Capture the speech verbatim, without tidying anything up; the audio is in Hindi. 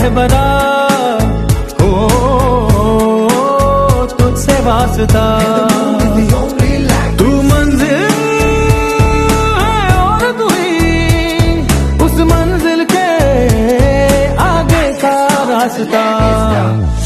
रहबरा हो तुझसे वास्ता। तू मंजिल है और तू ही उस मंजिल के आगे का रास्ता।